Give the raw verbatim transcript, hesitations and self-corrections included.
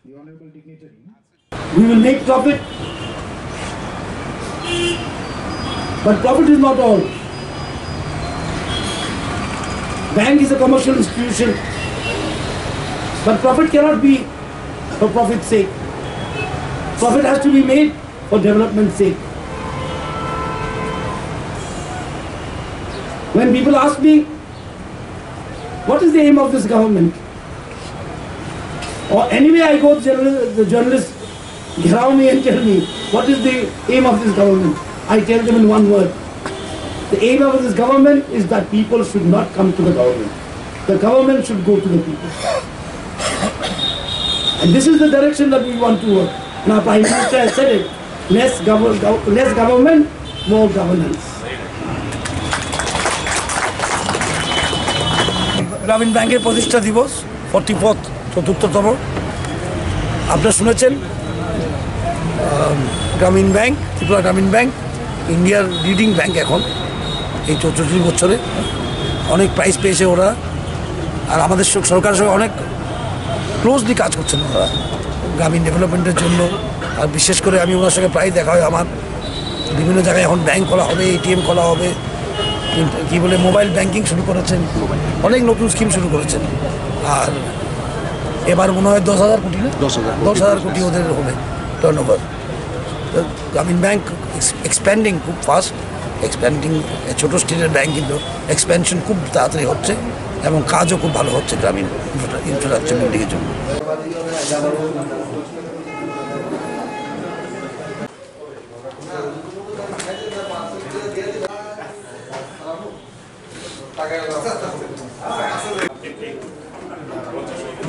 the honorable dignitary. We will make profit, but profit is not all. Bank is a commercial institution, but profit cannot be for profit's sake. Profit has to be made for development's sake. When people ask me, what is the aim of this government? Or anyway I go, the journalists gherav me and tell me, what is the aim of this government? I tell them in one word. The aim of this government is that people should not come to the government. The government should go to the people. And this is the direction that we want to work. And our Prime Minister has said it. Less, gov gov less government, more governance. গ্রামীণ ব্যাংকের প্রতিষ্ঠা দিবস forty fourth চতুর্থতম আপনারা শুনেছেন গ্রামীণ bank Tripura গ্রামীণ bank ইন্ডিয়ার leading bank এখন এই চৌষট্টি বছরে অনেক প্রাইজ পেয়েছে ওরা আর আমাদের সরকারের সঙ্গে অনেক ক্লোজলি কাজ করছেন ওরা গ্রামীণ ডেভেলপমেন্টের জন্য আর বিশেষ করে আমি ওনার সঙ্গে প্রায় দেখা হয় আমার বিভিন্ন জায়গায় এখন ব্যাংক খোলা হবে এটিএম খোলা হবে কি বলে মোবাইল ব্যাংকিং শুরু করেছেন অনেক নতুন স্কিম শুরু করেছেন আর এবার মনে হয় দশ হাজার কোটি না দশ হাজার দশ হাজার কোটি ওদের হবে turnover Grameen bank expanding খুব ফাস্ট এক্সপ্যান্ডিং ছোটো স্টেটের ব্যাংক কিন্তু এক্সপ্যানশন খুব তাড়াতাড়ি হচ্ছে এবং কাজও খুব ভালো হচ্ছে গ্রামীণ ইনফ্রাস্ট্রাকচার বিল্ডিংয়ের জন্য টাকা